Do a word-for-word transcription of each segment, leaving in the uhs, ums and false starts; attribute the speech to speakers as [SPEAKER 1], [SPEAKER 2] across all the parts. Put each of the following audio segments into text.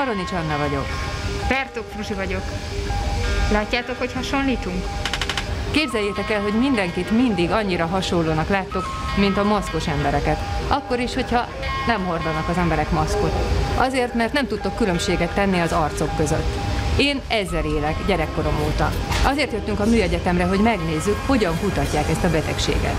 [SPEAKER 1] Baronics Anna vagyok.
[SPEAKER 2] Bertók Fruzsi vagyok. Látjátok, hogy hasonlítunk?
[SPEAKER 1] Képzeljétek el, hogy mindenkit mindig annyira hasonlónak láttok, mint a maszkos embereket. Akkor is, hogyha nem hordanak az emberek maszkot. Azért, mert nem tudtok különbséget tenni az arcok között. Én ezzel élek gyerekkorom óta. Azért jöttünk a Műegyetemre, hogy megnézzük, hogyan kutatják ezt a betegséget.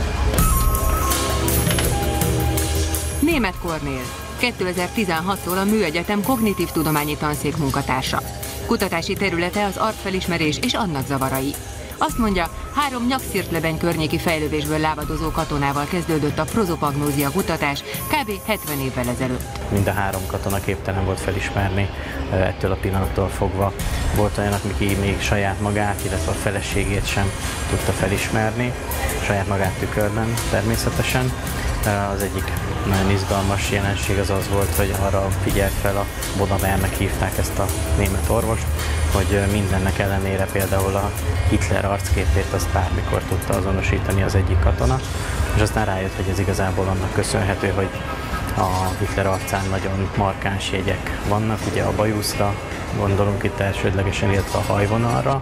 [SPEAKER 1] Németh Kornél, kétezer-tizenhattól a Műegyetem kognitív tudományi tanszék munkatársa. Kutatási területe az arcfelismerés és annak zavarai. Azt mondja, három Nyakszirtlebeny környéki fejlődésből lábadozó katonával kezdődött a prozopagnózia kutatás kb. hetven évvel ezelőtt.
[SPEAKER 3] Mind a három katona képtelen volt felismerni ettől a pillanattól fogva. Volt olyan, aki még saját magát, illetve a feleségét sem tudta felismerni, saját magát tükörben természetesen. Az egyik nagyon izgalmas jelenség az az volt, hogy arra figyelt fel, a Bodamernek hívták ezt a német orvost, hogy mindennek ellenére például a Hitler arcképét azt bármikor tudta azonosítani az egyik katona, és aztán rájött, hogy ez igazából annak köszönhető, hogy a Hitler arcán nagyon markáns jegyek vannak, ugye a bajuszra gondolunk itt elsődlegesen, illetve a hajvonalra.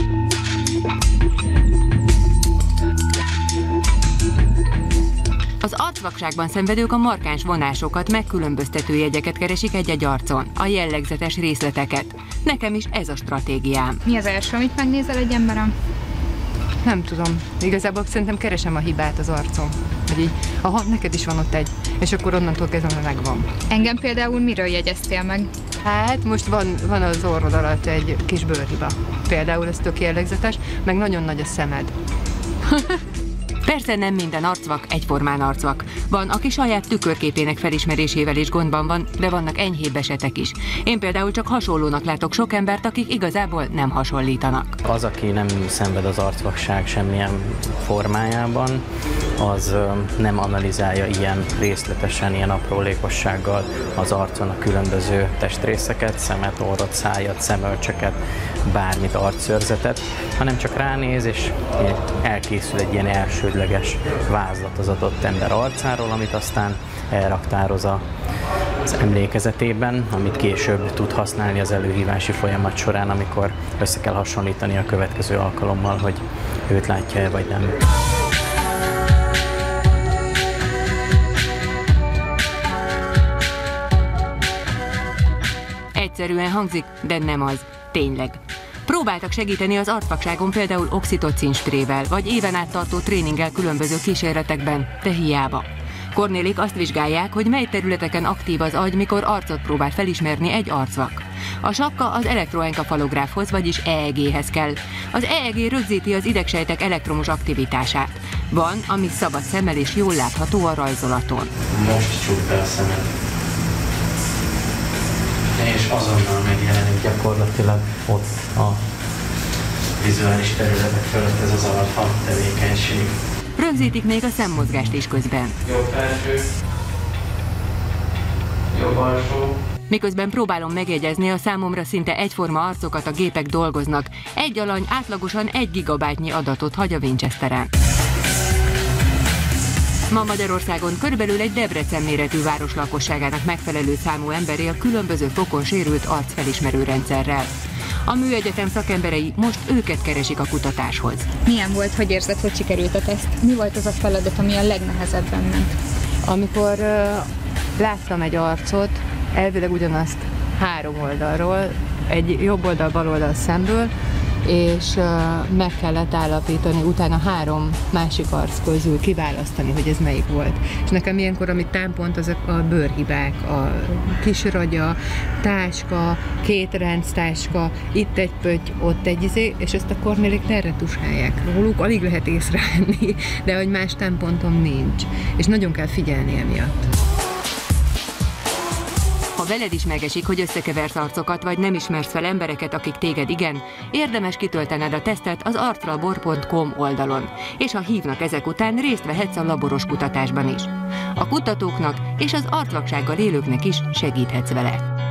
[SPEAKER 1] Az arcvakságban szenvedők a markáns vonásokat, megkülönböztető jegyeket keresik egy-egy arcon, a jellegzetes részleteket. Nekem is ez a stratégiám.
[SPEAKER 2] Mi az első, amit megnézel egy emberem?
[SPEAKER 1] Nem tudom. Igazából szerintem keresem a hibát az arcom. Hogy így, aha, neked is van ott egy, és akkor onnantól kezdve megvan.
[SPEAKER 2] Engem például miről jegyeztél meg?
[SPEAKER 1] Hát most van, van az orrod alatt egy kis bőrhiba. Például ez tök jellegzetes, meg nagyon nagy a szemed. Persze nem minden arcvak egyformán arcvak. Van, aki saját tükörképének felismerésével is gondban van, de vannak enyhébb esetek is. Én például csak hasonlónak látok sok embert, akik igazából nem hasonlítanak.
[SPEAKER 3] Az, aki nem szenved az arcvakság semmilyen formájában, az nem analizálja ilyen részletesen, ilyen aprólékossággal az arcon a különböző testrészeket, szemet, orrot, szájat, szemölcsöket, bármit, arcszőrzetet, hanem csak ránéz, és elkészül egy ilyen elsődleges vázlat az adott ember arcáról, amit aztán elraktároz az emlékezetében, amit később tud használni az előhívási folyamat során, amikor össze kell hasonlítani a következő alkalommal, hogy őt látja-e vagy nem. Egyszerűen hangzik, de nem az. Tényleg. Próbáltak segíteni az arcvakságon például oxitocin sprével, vagy éven át tartó tréninggel különböző kísérletekben, de hiába. Kornélik azt vizsgálják, hogy mely területeken aktív az agy, mikor arcot próbál felismerni egy arcvak. A sapka az elektroenkefalográfhoz, vagyis E E G-hez kell. Az E E G rögzíti az idegsejtek elektromos aktivitását. Van, ami szabad szemmel és jól látható a rajzolaton. Most csukd be a szemed. És azonnal megjelenik gyakorlatilag ott a vizuális területek fölött ez az alfa tevékenység.
[SPEAKER 1] Rögzítik még a szemmozgást is közben.
[SPEAKER 3] Jobb felső, jobb alsó.
[SPEAKER 1] Miközben próbálom megjegyezni, a számomra szinte egyforma arcokat a gépek dolgoznak. Egy alany átlagosan egy gigabájtnyi adatot hagy a Winchesteren. Ma Magyarországon körülbelül egy Debrecen méretű város lakosságának megfelelő számú ember él különböző fokon sérült arcfelismerő rendszerrel. A Műegyetem szakemberei most őket keresik a kutatáshoz.
[SPEAKER 2] Milyen volt, hogy érzed, hogy sikerült a teszt? Mi volt az a feladat, ami a legnehezebben ment?
[SPEAKER 1] Amikor uh, láttam egy arcot, elvileg ugyanazt három oldalról, egy jobb oldal, bal oldal szemből, és uh, meg kellett állapítani utána három másik arc közül kiválasztani, hogy ez melyik volt. És nekem ilyenkor, amit támpont, azok a bőrhibák, a kisragya, táska, két táska, itt egy pötty, ott egy izé, és ezt a Kornélik erre tusálják róluk, alig lehet észrevenni, de hogy más támpontom nincs. És nagyon kell figyelni emiatt. Ha veled is megesik, hogy összekeversz arcokat, vagy nem ismersz fel embereket, akik téged igen, érdemes kitöltened a tesztet az arclabor pont com oldalon, és ha hívnak ezek után, részt vehetsz a laboros kutatásban is. A kutatóknak és az arcvaksággal élőknek is segíthetsz vele.